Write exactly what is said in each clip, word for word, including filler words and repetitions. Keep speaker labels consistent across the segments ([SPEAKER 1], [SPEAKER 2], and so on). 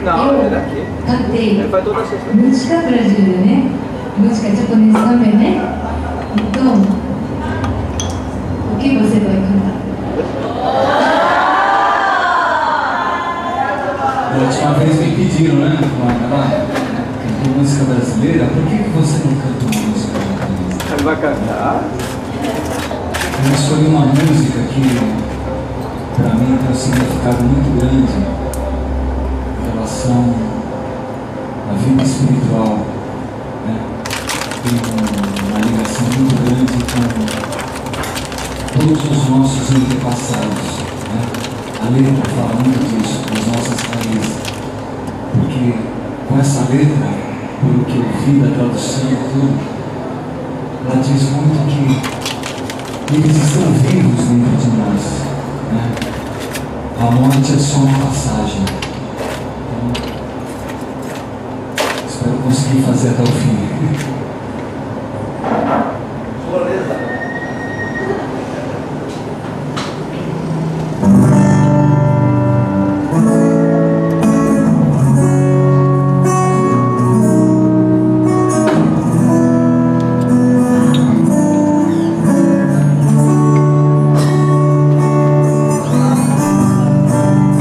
[SPEAKER 1] Não, é daqui.
[SPEAKER 2] Cantei
[SPEAKER 1] Ele faz toda a sexta.
[SPEAKER 2] música brasileira, né? Música japonesa também, né? Então, o que você vai cantar?
[SPEAKER 3] Da última vez me pediram, né? Cantou música brasileira, por que, que você não cantou música japonesa?
[SPEAKER 1] Ele vai cantar?
[SPEAKER 3] Eu escolhi uma música que, para mim, tem um significado muito grande em relação à vida espiritual, né? Tem uma ligação muito grande com todos os nossos antepassados, né? A letra fala muito disso, das nossas raízes, porque com essa letra, pelo que eu vi da tradução e tudo, ela diz muito que eles estão vivos dentro de nós, né? A morte é só uma passagem. Então, espero conseguir fazer até o fim.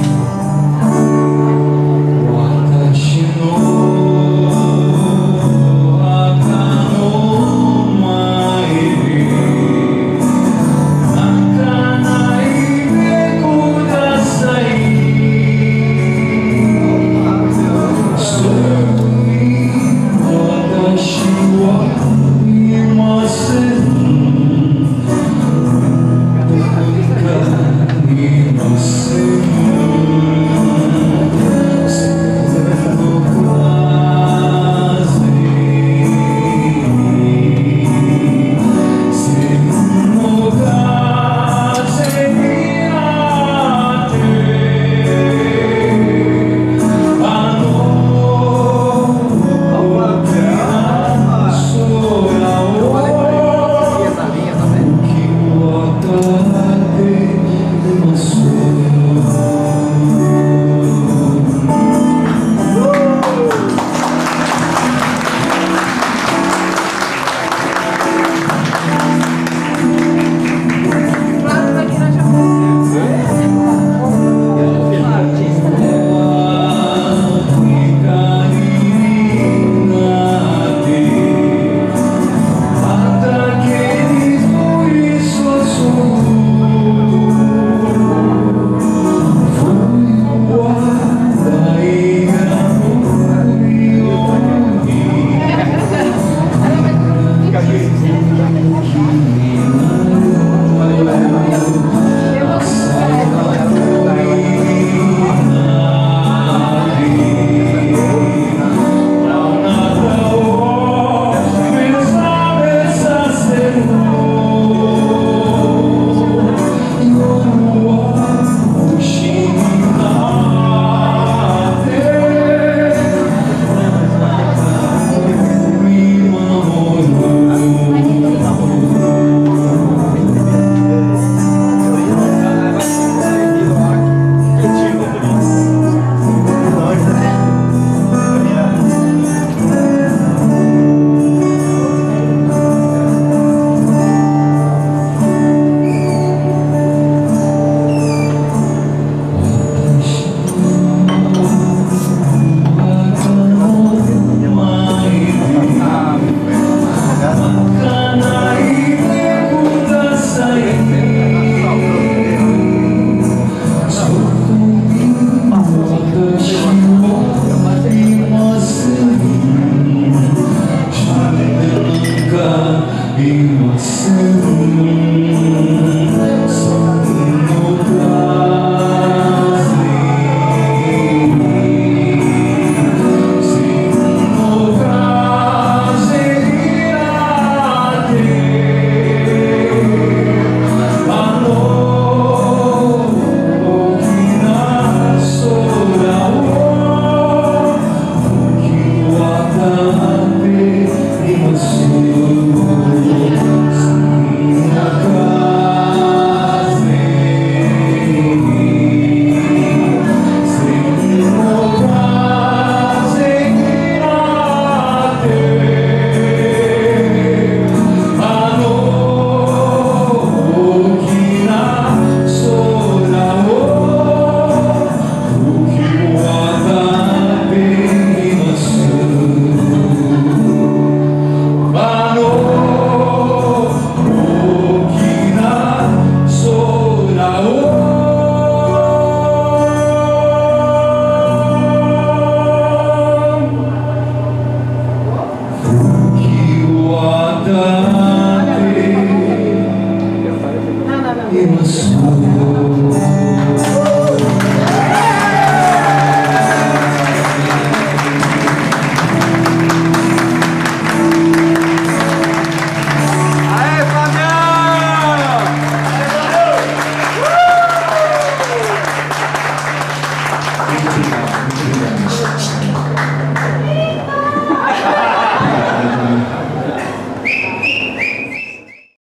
[SPEAKER 4] Watashi no
[SPEAKER 1] Muito obrigado.